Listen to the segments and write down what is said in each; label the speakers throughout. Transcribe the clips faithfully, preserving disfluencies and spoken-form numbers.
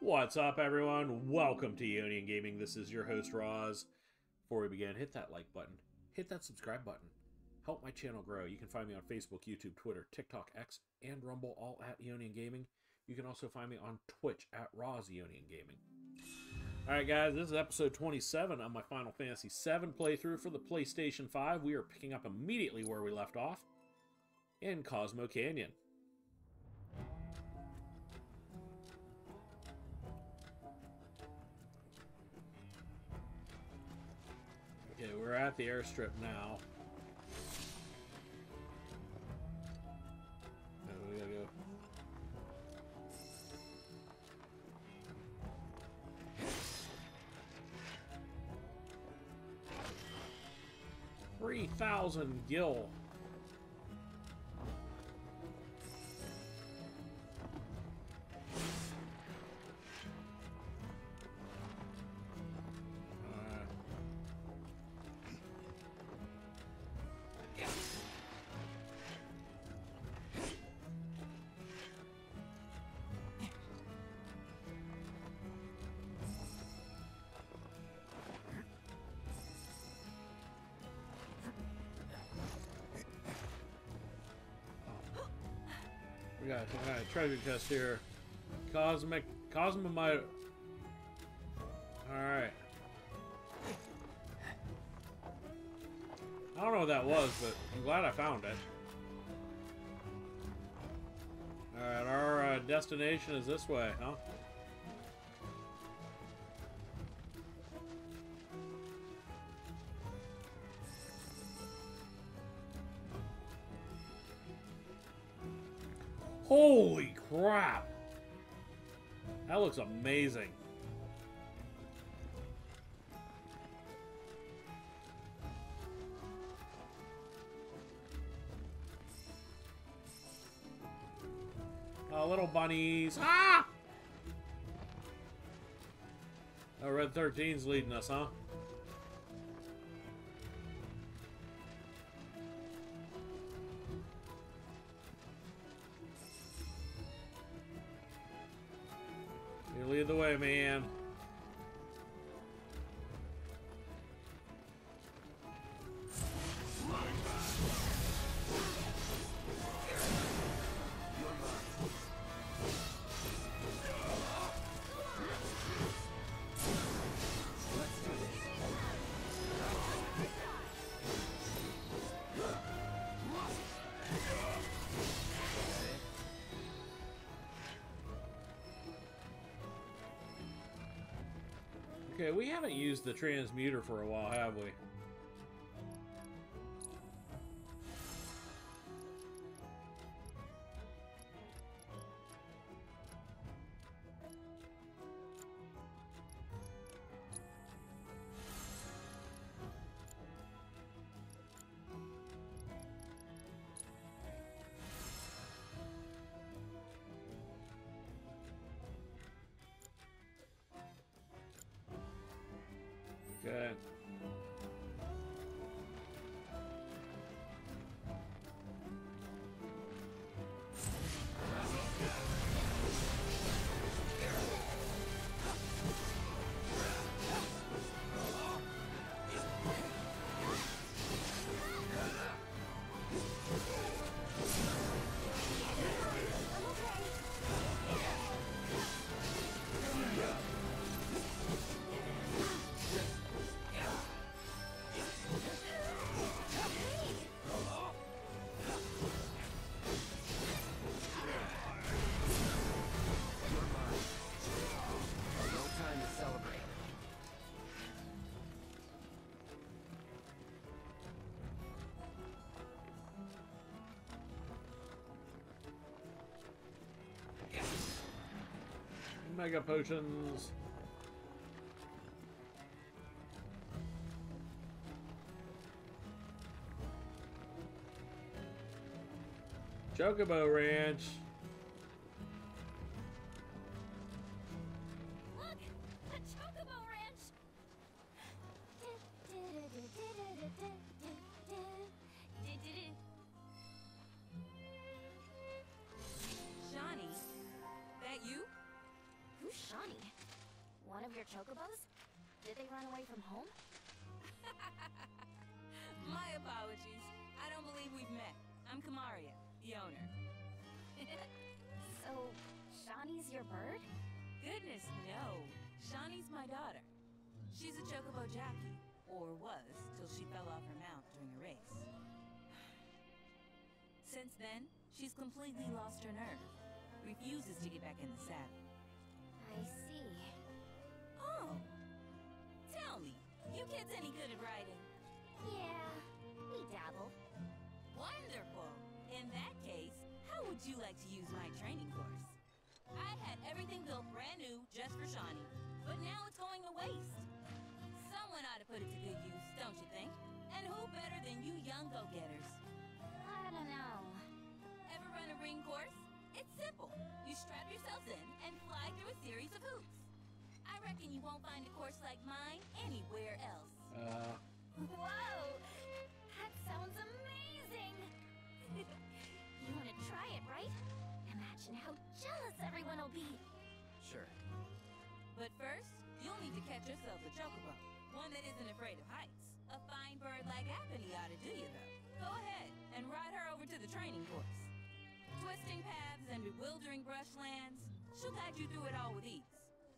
Speaker 1: What's up, everyone? Welcome to Ionian Gaming. This is your host, Roz. Before we begin, hit that like button. Hit that subscribe button. Help my channel grow. You can find me on Facebook, YouTube, Twitter, TikTok, X, and Rumble, all at Ionian Gaming. You can also find me on Twitch at Roz Ionian Gaming. Alright, guys, this is episode twenty-seven on my Final Fantasy seven playthrough for the PlayStation five. We are picking up immediately where we left off in Cosmo Canyon. Okay, we're at the airstrip now. Oh, we gotta go. Three thousand gil. We got a treasure chest here. Cosmic, Cosmo might. All right. I don't know what that was, but I'm glad I found it. All right, our uh, destination is this way, huh? Holy crap! That looks amazing. Oh, little bunnies. Ah! Oh, Red thirteen's leading us, huh? You lead the way, man. Okay, we haven't used the transmuter for a while, have we? Okay. Mega potions. Chocobo Ranch.
Speaker 2: Look, a Chocobo Ranch. Johnny, that you? Who's Johnny? Shawnee. One of your chocobos? Did they run away from home?
Speaker 3: My apologies. I don't believe we've met. I'm Kamaria, the owner.
Speaker 2: So, Shawnee's your bird?
Speaker 3: Goodness, no. Shawnee's my daughter. She's a chocobo jockey, or was, till she fell off her mount during a race. Since then, she's completely lost her nerve. Refuses to get back in the saddle.
Speaker 2: I see.
Speaker 3: Oh! Tell me, you kids any good at riding?
Speaker 2: Yeah, we dabble.
Speaker 3: Wonderful! In that case, how would you like to use my training course? I had everything built brand new just for Shawnee, but now it's going to waste. Someone ought to put it to good use, don't you think? And who better than you young go-getters?
Speaker 2: I don't know.
Speaker 3: Ever run a ring course? It's simple. You strap yourselves in and fly through a series of hoops. I reckon you won't find a course like mine anywhere else.
Speaker 1: Uh,
Speaker 2: Whoa! That sounds amazing! You want to try it, right? Imagine how jealous everyone will be.
Speaker 4: Sure.
Speaker 3: But first, you'll need to catch yourselves a chocobo. One that isn't afraid of heights. A fine bird like Apony ought to do you, though. Go ahead and ride her over to the training course. Twisting paths and bewildering brushlands, she'll guide you through it all with ease.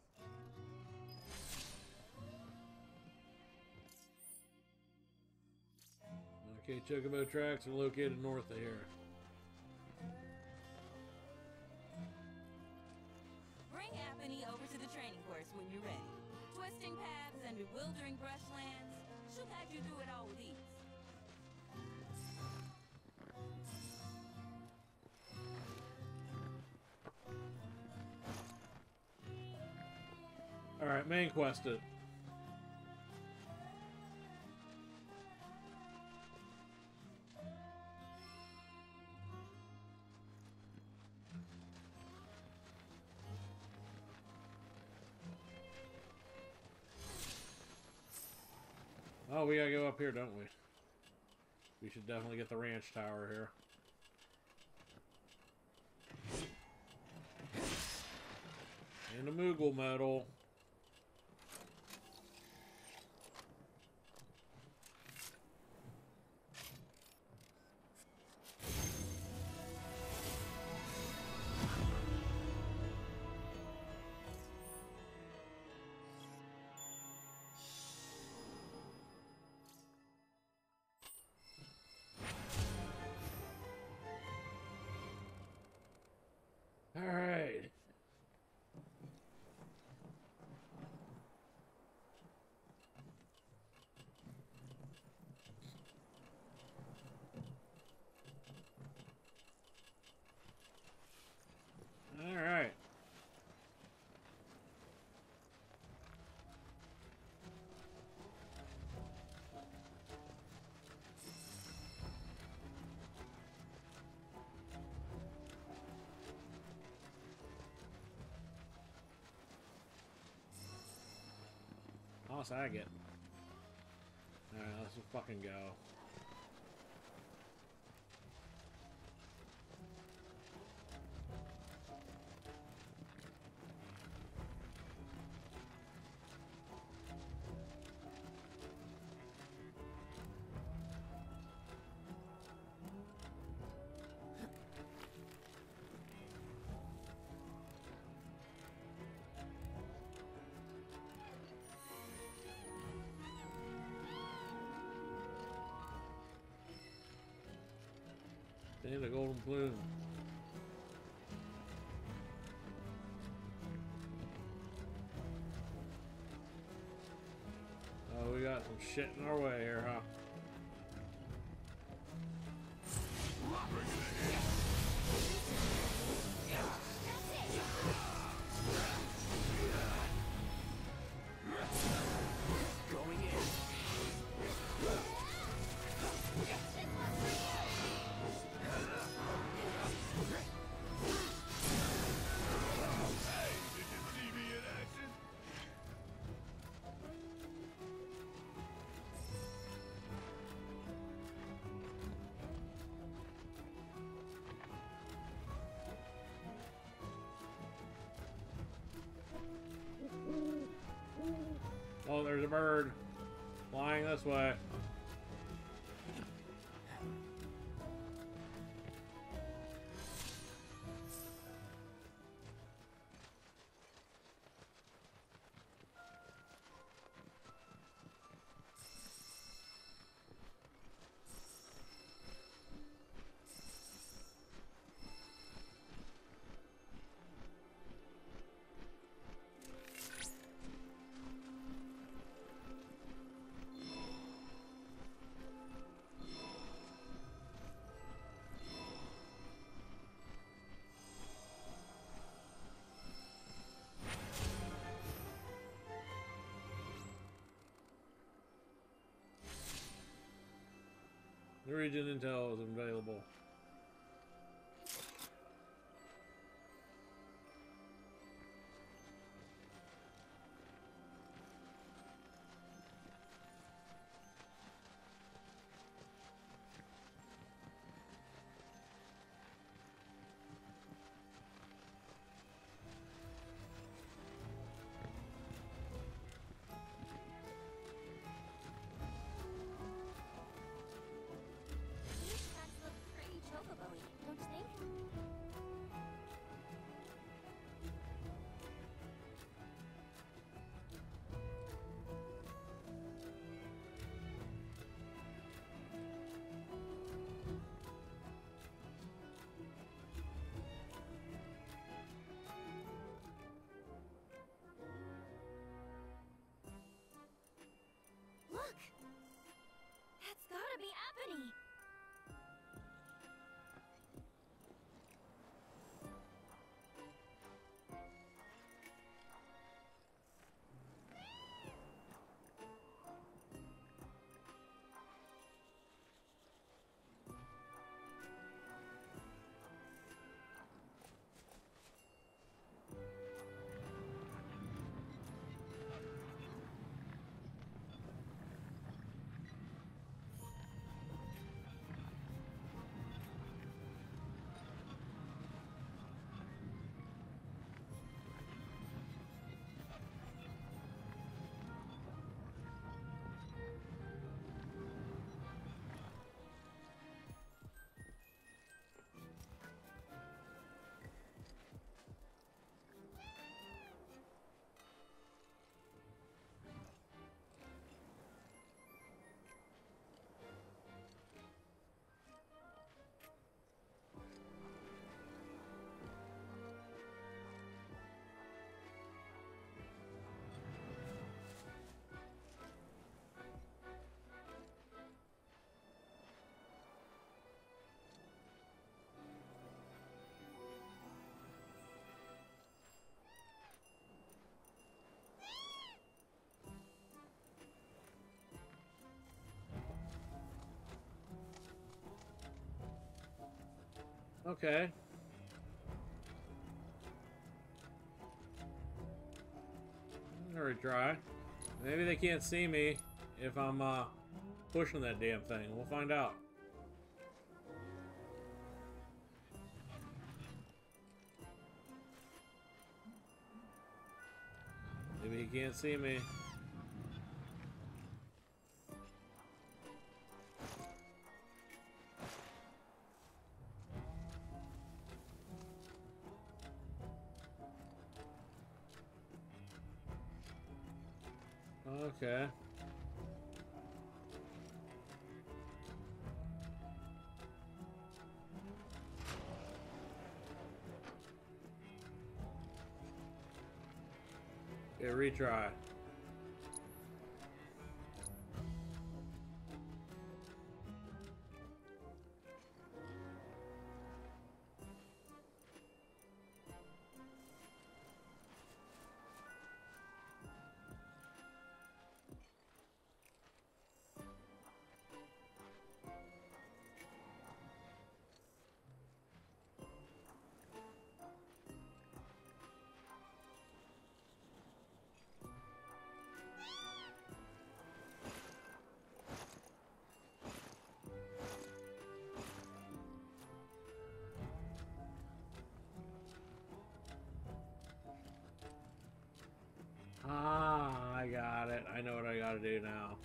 Speaker 1: okay, chocobo tracks are located north of here.
Speaker 3: Bring Apony over to the training course when you're ready. Twisting paths and bewildering brushlands, she'll guide you through it all with ease.
Speaker 1: Alright, main quested. Oh, we gotta go up here, don't we? We should definitely get the ranch tower here. And a Moogle medal. All right. All right. I'll sag it. Alright, let's just fucking go. And a golden plume. Oh, we got some shit in our way here, huh?
Speaker 4: Going in.
Speaker 1: a bird flying this way. The region intel is available.
Speaker 2: Look! That's gotta be Apony!
Speaker 1: Okay. Very dry. Maybe they can't see me if I'm uh, pushing that damn thing. We'll find out. Maybe he can't see me. Okay. Okay, retry. Ah, I got it. it. I know what I gotta do now.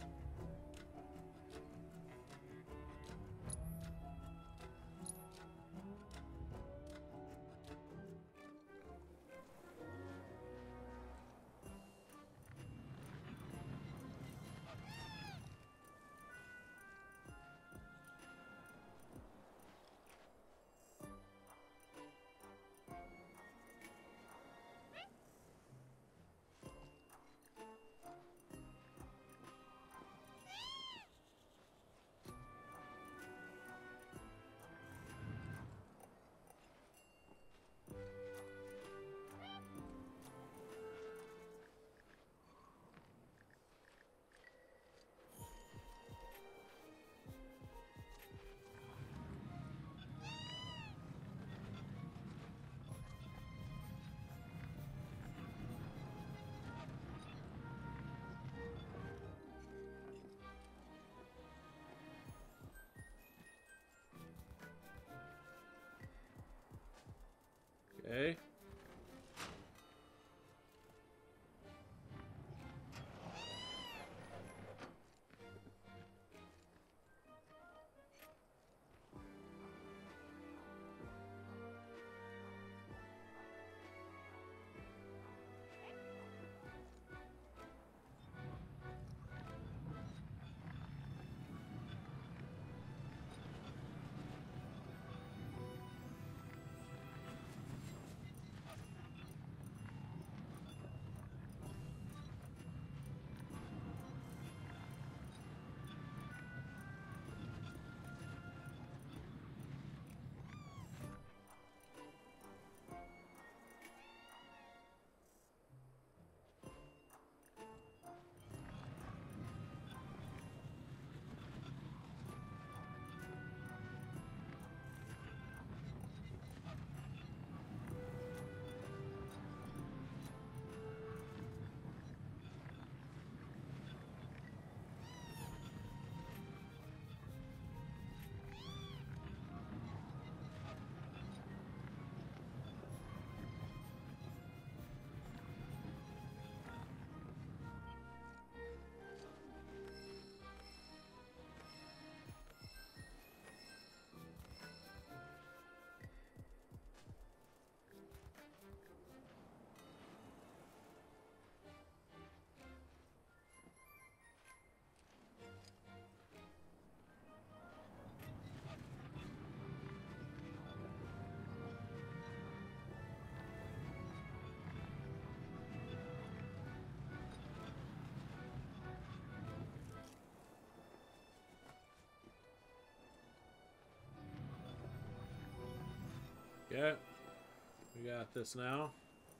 Speaker 1: Okay. Yeah, we got this now.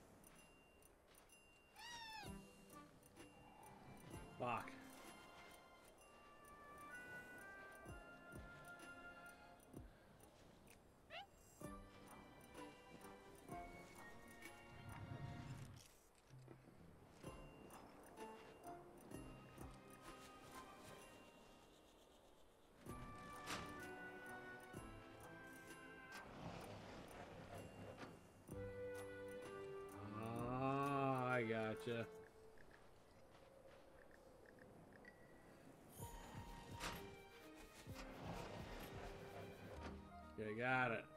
Speaker 1: Fuck. Ah, I gotcha. Okay, got it.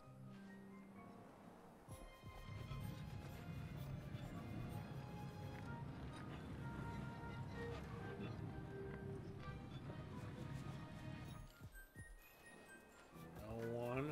Speaker 1: L one.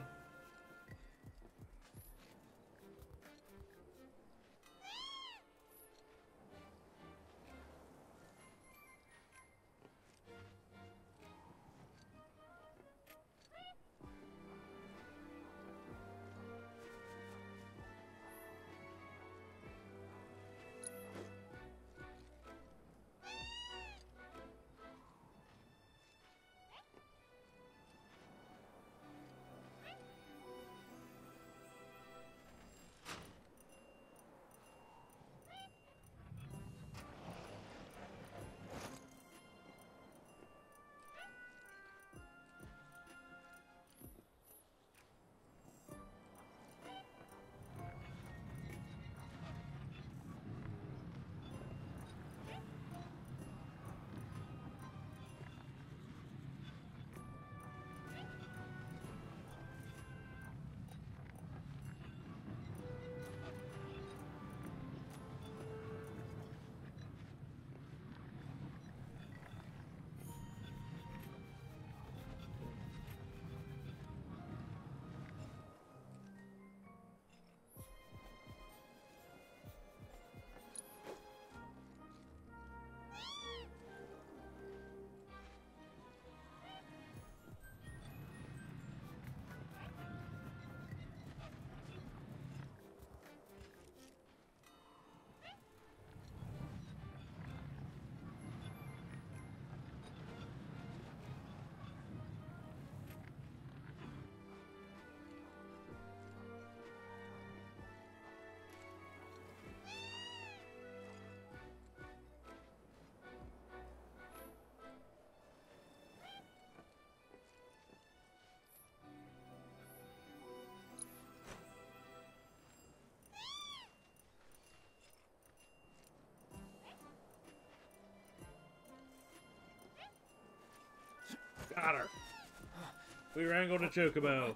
Speaker 1: Got her. We wrangled a chocobo.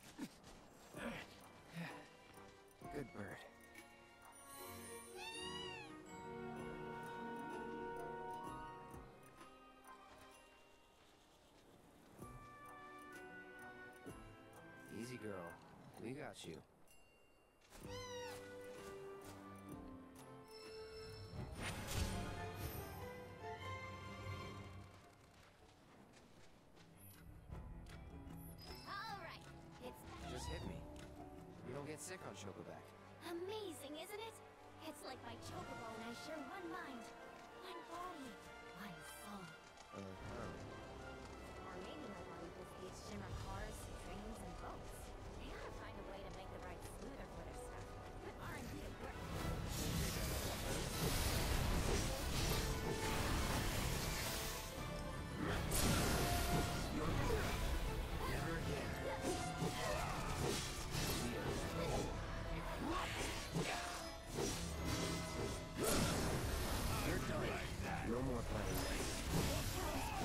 Speaker 4: Good bird. Easy, girl. We got you.
Speaker 2: Alright, it's
Speaker 4: Just hit me. You don't get sick on Chocoback.
Speaker 2: amazing, isn't it? It's like my chocobo and I share one mind, one body, one soul.
Speaker 4: Uh-huh.
Speaker 2: Or maybe my body just hates shimmer cars, trains, and boats. They ought to find a way to make the ride smoother for their stuff. Put R and D at work.
Speaker 4: Never again. You're done. No more playing nice.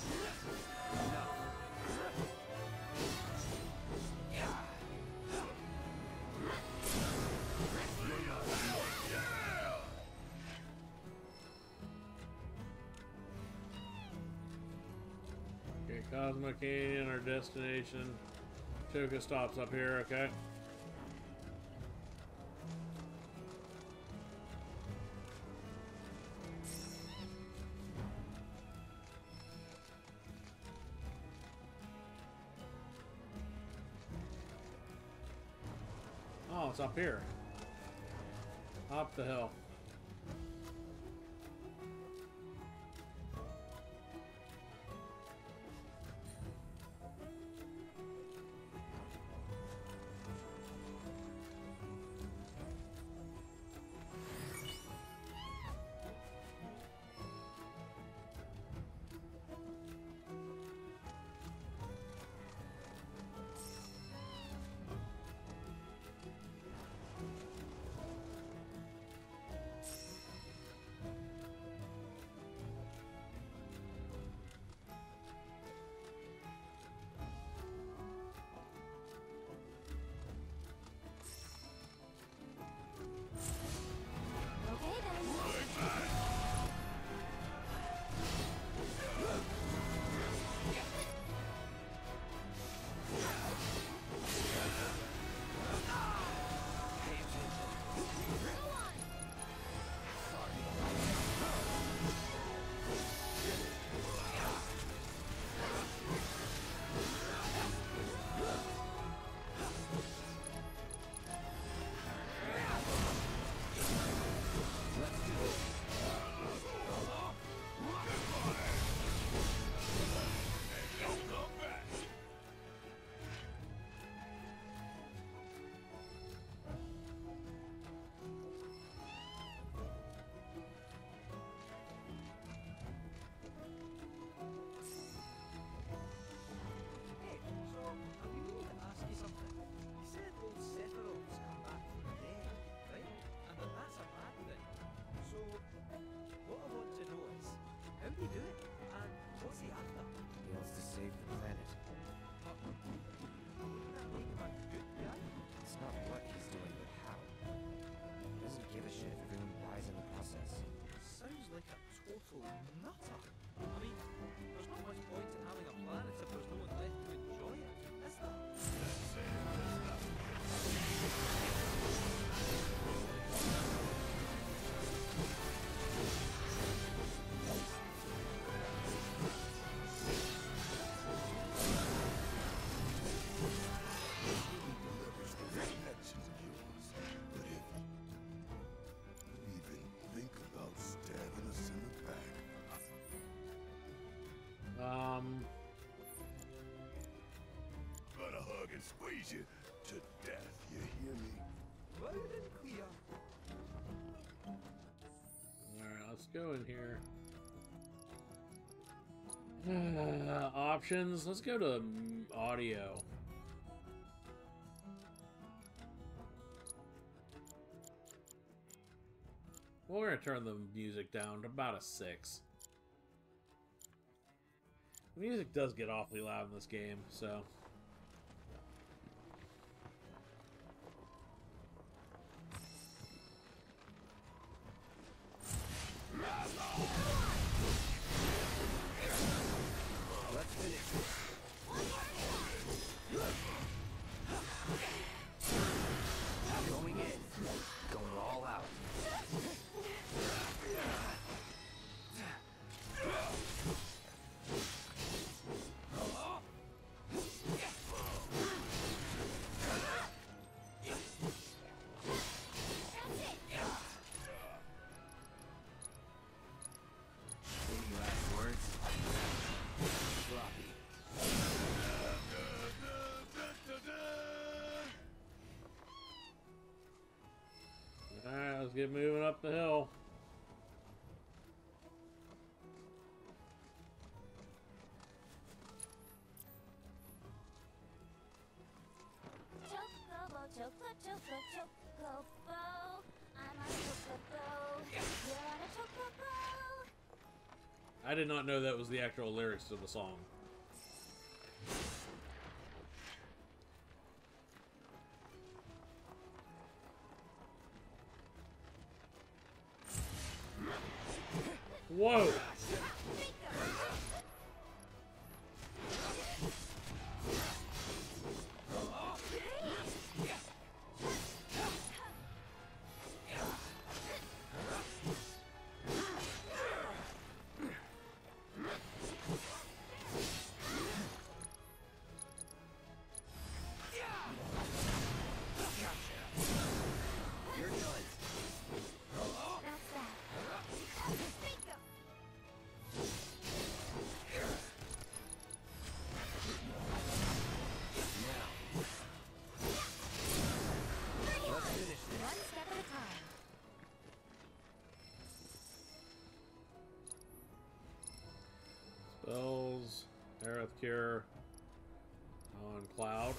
Speaker 1: Okay, Cosmo Canyon, our destination. Choco stops up here, okay? Oh, it's up here. Up the hill.
Speaker 2: Okay then. Go on.
Speaker 5: Hey, so I've been meaning to ask you something. You said old Sephiroth's come back from the dead, right? And that that's a bad thing. So, what I want to know is, how do you do it? And what's he after?
Speaker 4: He wants to save the planet.
Speaker 5: But, wouldn't that make him a good guy?
Speaker 4: It's not what he's doing, but how. He doesn't give a shit if everyone dies in the process.
Speaker 5: Sounds like a total nutter. I mean, there's not much point in having a planet if there's no one left to enjoy it, is there?
Speaker 6: Think about stabbing us in the back.
Speaker 1: Um,
Speaker 6: Gonna hug and squeeze you to death, you hear me?
Speaker 5: Loud and clear.
Speaker 1: alright, let's go in here. Uh, options. Let's go to mm, audio. We're gonna turn the music down to about a six. The music does get awfully loud in this game, so.
Speaker 4: Let's finish this. Going in. Going all out. Any last words? Sloppy.
Speaker 1: Alright, let's get moving up the hill.
Speaker 2: Chocobo, choco, choco, chocobo. I'm a chocobo. You're on a chocobo.
Speaker 1: I did not know that was the actual lyrics to the song. Whoa!
Speaker 4: You're done.
Speaker 2: That's that. Bingo.
Speaker 4: Now. Let's finish this.
Speaker 2: One step at a time.
Speaker 1: Spells, Aerith Cure on Cloud.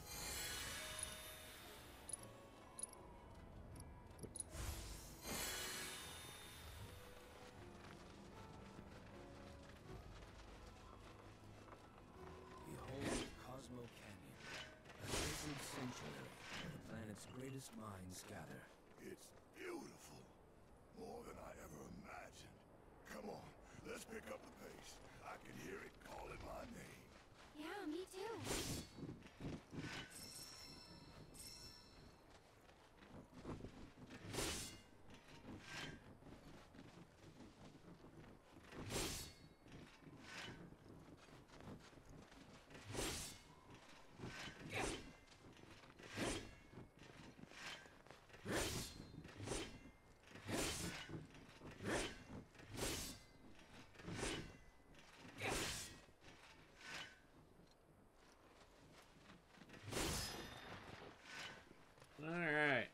Speaker 4: Behold Cosmo Canyon, a sacred sanctuary where the planet's greatest minds gather.
Speaker 6: It's beautiful. More than I ever imagined. Come on, let's pick up the pace. I can hear it calling my name.
Speaker 2: Yeah, me too.
Speaker 1: Alright.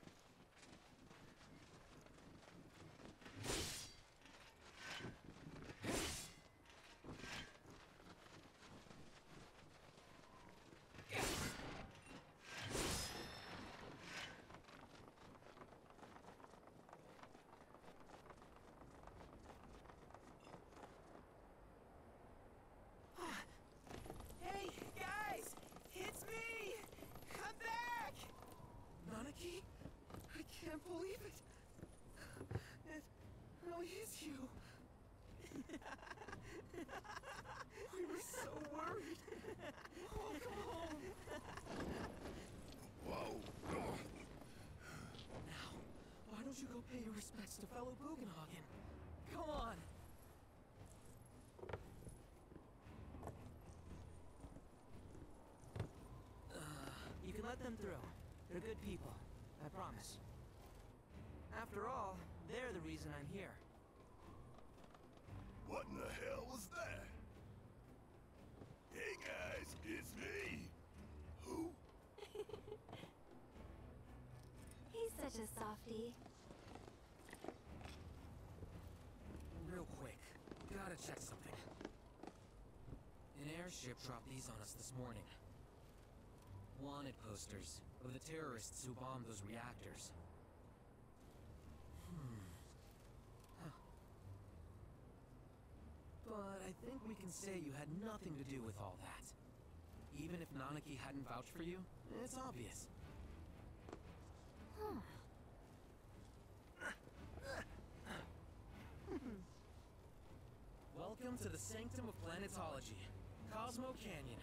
Speaker 5: Hey, guys! It's me! Come back! Nanaki? I can't believe it! It really is you! We were so worried! Oh, come home!
Speaker 6: Whoa. Oh.
Speaker 5: Now, why don't you go pay your respects to fellow Bugenhagen? Come on! You can let them through. They're good people. I promise. After all, they're the reason I'm here.
Speaker 6: What in the hell was that? Hey guys, it's me. Who?
Speaker 2: He's such a softie.
Speaker 4: Real quick, gotta check something. An airship dropped these on us this morning. Wanted posters of the terrorists who bombed those reactors. Hmm. Huh. But I think we can say you had nothing to do with all that. Even if Nanaki hadn't vouched for you, it's obvious.
Speaker 2: Huh.
Speaker 4: Welcome to the Sanctum of Planetology, Cosmo Canyon.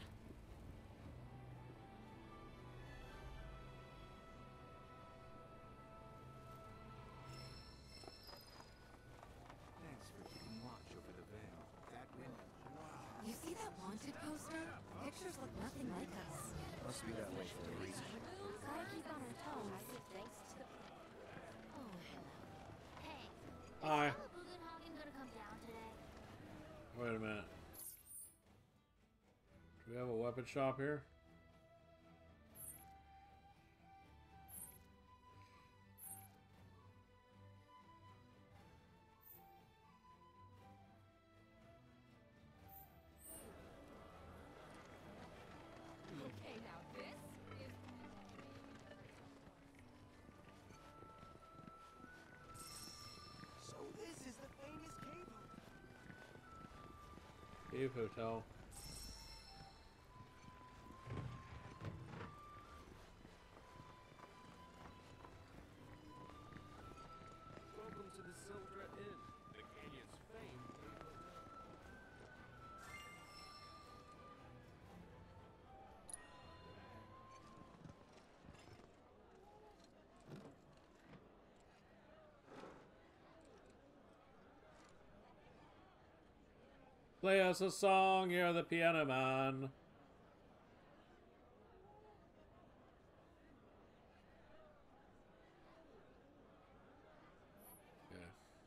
Speaker 5: Thanks for keeping watch over the veil. That window.
Speaker 2: You see that wanted poster? Pictures look nothing like us.
Speaker 5: Must be that way for a reason.
Speaker 2: Gotta keep on our toes. Thanks to the... Oh, hello. Hey,
Speaker 1: Hi.
Speaker 2: is Bugenhagen gonna come down today?
Speaker 1: Wait a minute. Do we have a weapon shop here?
Speaker 3: Okay, now this is...
Speaker 5: So this is the famous cave.
Speaker 1: Cave Hotel.
Speaker 5: Welcome to the Silver Inn, the canyon's famed.
Speaker 1: Play us a song, you're the piano man. Yeah.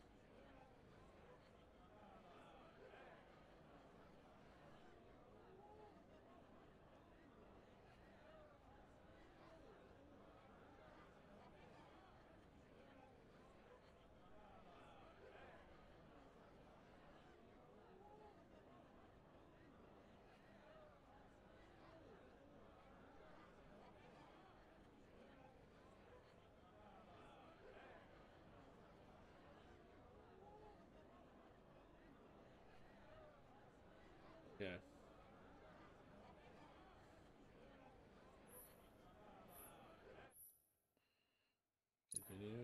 Speaker 1: Yeah. Continue.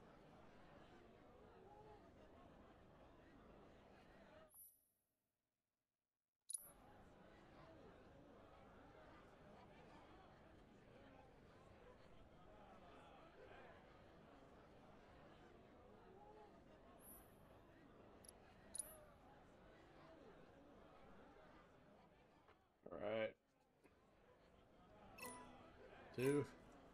Speaker 1: All right. Two.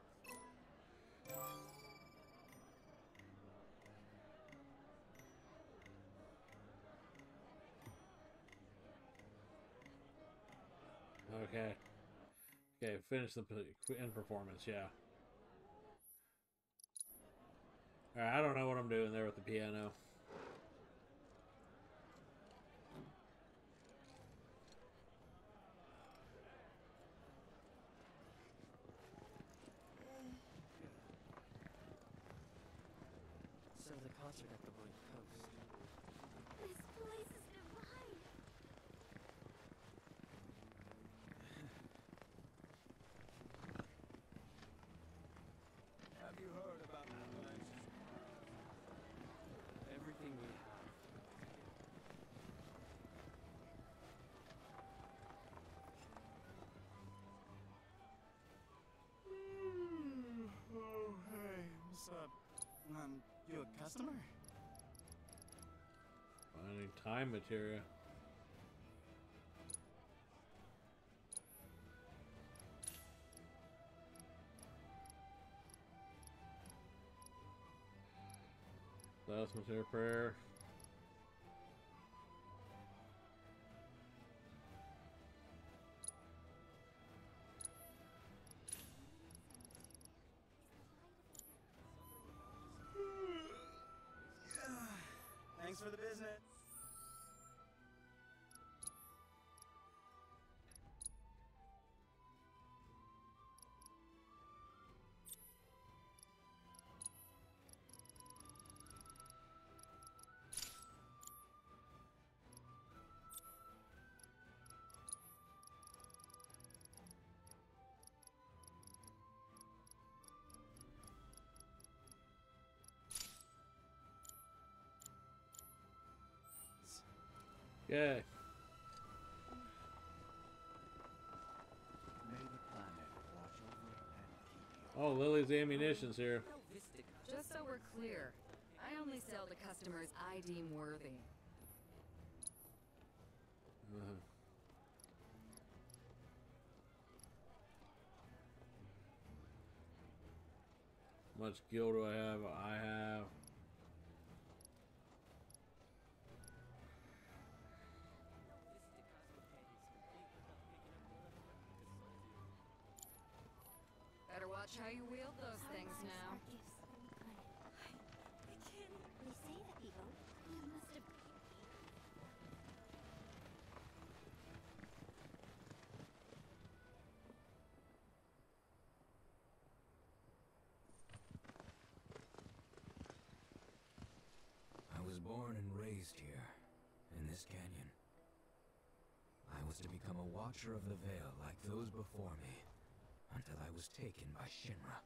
Speaker 1: Okay. Okay, finish the end performance, yeah. Alright, I don't know what I'm doing there with the piano.
Speaker 4: So the concert at the Royal Coast.
Speaker 2: This place is divine.
Speaker 5: Have you heard about avalanches?
Speaker 4: Everything we have.
Speaker 7: Oh, hey, what's up? Um, you a customer?
Speaker 1: Finding time material. Last material prayer.
Speaker 7: Thanks for the business.
Speaker 1: Yay.
Speaker 5: May the planet watch over and keep you.
Speaker 1: Oh, Lily's ammunition's here.
Speaker 8: Just so we're clear, I only sell to customers I deem worthy.
Speaker 1: Uh-huh. How much gil do I have? I have.
Speaker 8: Better watch how you wield those things now.
Speaker 2: They say that the oak must have.
Speaker 4: I was born and raised here, in this canyon. I was to become a watcher of the Veil like those before me, until I was taken by Shinra.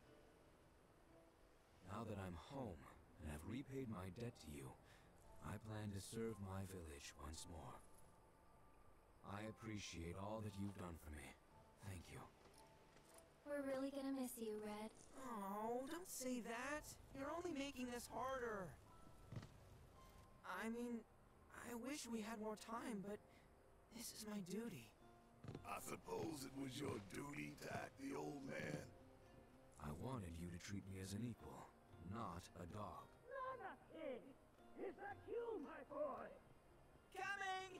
Speaker 4: Now that I'm home, and have repaid my debt to you, I plan to serve my village once more. I appreciate all that you've done for me. Thank you.
Speaker 2: We're really gonna miss you, Red.
Speaker 9: Oh, don't say that. You're only making this harder. I mean, I wish we had more time, but this is my duty.
Speaker 6: I suppose it was your duty to act the old man.
Speaker 4: I wanted you to treat me as an equal, not a dog.
Speaker 5: Is that you, my boy?
Speaker 9: Coming!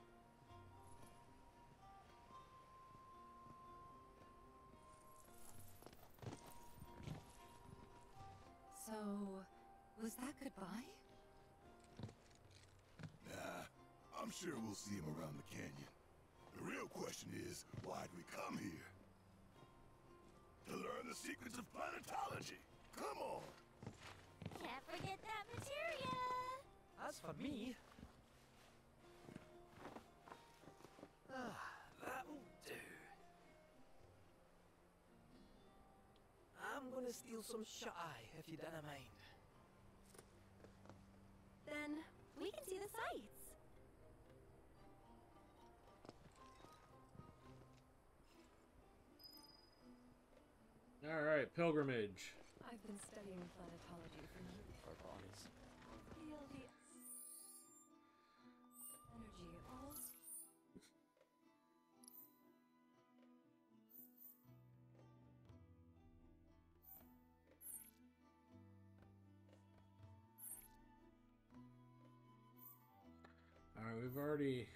Speaker 8: So, was that goodbye?
Speaker 6: Nah, I'm sure we'll see him around the canyon. The real question is, why'd we come here? To learn the secrets of planetology. Come on!
Speaker 2: Can't forget that materia!
Speaker 5: As for me... Ah, that'll do. I'm gonna steal some shut-eye, if you don't mind.
Speaker 2: Then we can see the sights.
Speaker 1: All right, pilgrimage.
Speaker 8: I've been studying planetology for years.
Speaker 5: For bodies.
Speaker 8: Feel the energy all.
Speaker 1: All right, we've already.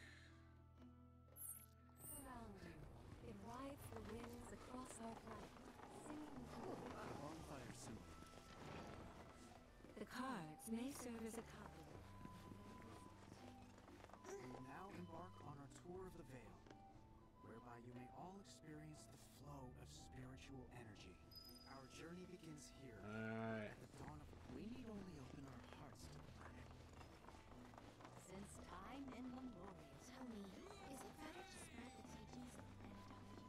Speaker 8: Around you. It rides the winds across our planet, singing to you.
Speaker 5: Bonfire soon.
Speaker 8: The cards may serve as a copy.
Speaker 7: We now embark on our tour of the Veil, whereby you may all experience the flow of spiritual energy. Our journey begins here.
Speaker 1: All right.
Speaker 7: At the dawn of we need only open our hearts to the planet.
Speaker 3: Since time immemorial.
Speaker 2: Tell me, is it better to spread the teachings of planetology?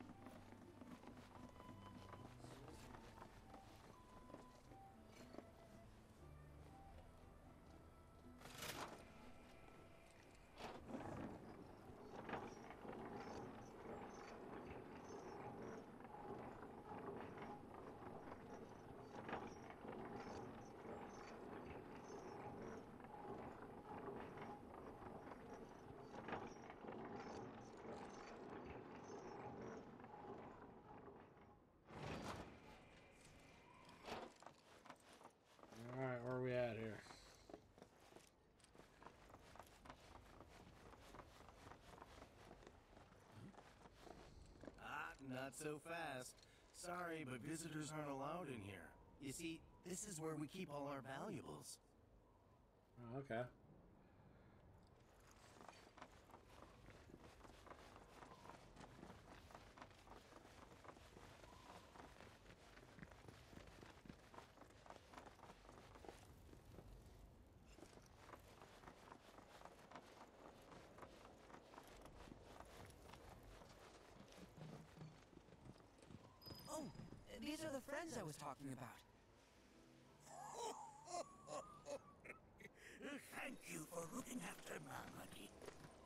Speaker 1: All right, where are we at here?
Speaker 10: Ah, not so fast. Sorry, but visitors aren't allowed in here. You see, this is where we keep all our valuables.
Speaker 1: Oh, okay.
Speaker 9: Oh, these are the friends I was talking about.
Speaker 6: Thank you for looking after Mamadi.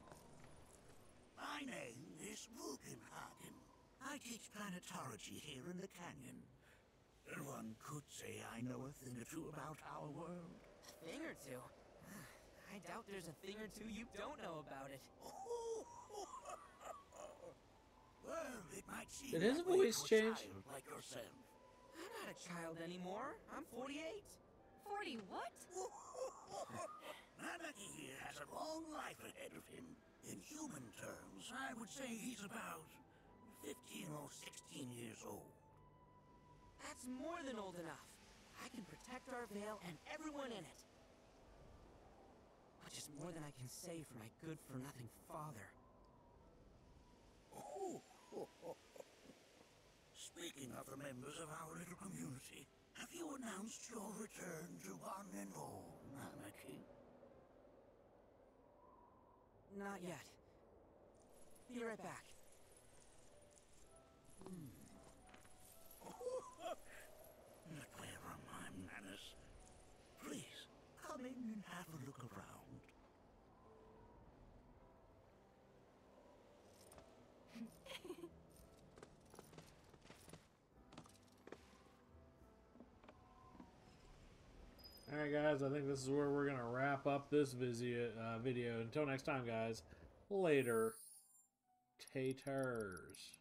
Speaker 11: My name is Rugenhagen. I teach planetology here in the canyon. One could say I know a thing or two about our world.
Speaker 9: A thing or two? I doubt there's a thing or two you don't know about it.
Speaker 11: Well, it might seem
Speaker 1: Did his
Speaker 11: that way
Speaker 1: voice
Speaker 11: to a
Speaker 1: change?
Speaker 11: child like yourself.
Speaker 9: I'm not a child anymore. I'm forty-eight.
Speaker 3: Forty what?
Speaker 11: Nanaki here has a long life ahead of him. In human terms, I would say he's about fifteen or sixteen years old.
Speaker 9: That's more than old enough. I can protect our Vale and everyone in it. Which is more than I can say for my good-for-nothing father.
Speaker 11: Oh, Speaking of the members of our little community, have you announced your return to one and all, Nanaki?
Speaker 9: Not yet. Be right back.
Speaker 11: Hmm. Where are my manners? Please, come in and have a look around.
Speaker 1: Alright guys, I think this is where we're going to wrap up this video, uh, video. Until next time guys, later, taters.